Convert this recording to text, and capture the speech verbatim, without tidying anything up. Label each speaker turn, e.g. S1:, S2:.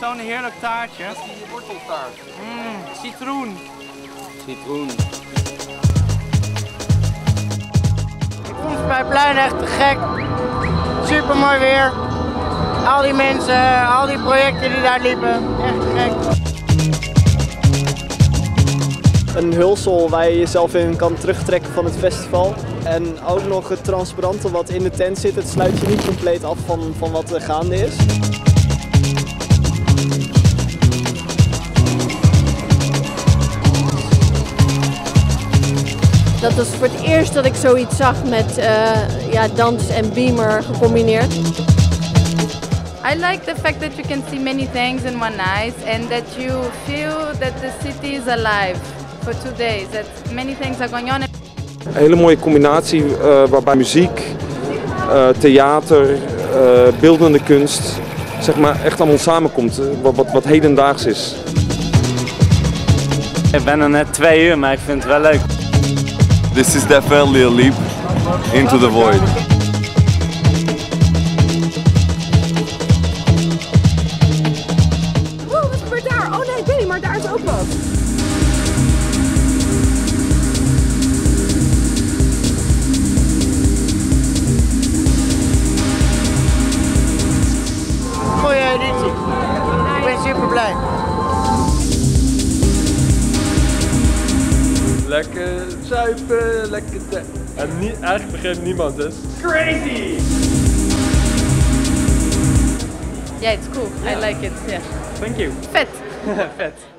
S1: zo'n heerlijk taartje.
S2: Dat is die worteltaart.
S1: Mmm, citroen.
S2: Citroen.
S3: Ik vond het bij Plein echt te gek. Super mooi weer. Al die mensen, al die projecten die daar liepen. Echt te gek.
S4: Een hulsel waar je jezelf in kan terugtrekken van het festival. En ook nog het transparante wat in de tent zit. Het sluit je niet compleet af van, van wat er gaande is.
S5: Dat was voor het eerst dat ik zoiets zag met uh, ja, dans en beamer gecombineerd.
S6: I like the fact that you can see many things in one night and that you feel that the city is alive for two days, that many things are going on.
S7: Een hele mooie combinatie uh, waarbij muziek, uh, theater, uh, beeldende kunst, zeg maar echt allemaal samenkomt, uh, wat, wat, wat hedendaags is.
S1: Ik ben er net twee uur, maar ik vind het wel leuk.
S2: This is definitely a leap into the void.
S5: Wow, wat gebeurt daar? Oh nee, ik weet niet, maar daar is ook wat.
S3: Mooie editie. Ik ben super blij.
S8: Lekker zuipen, lekker te... En nie, eigenlijk begreep niemand het. Crazy!
S6: Yeah, it's cool. I like it. Yeah.
S1: Thank you.
S6: Vet.
S1: Vet.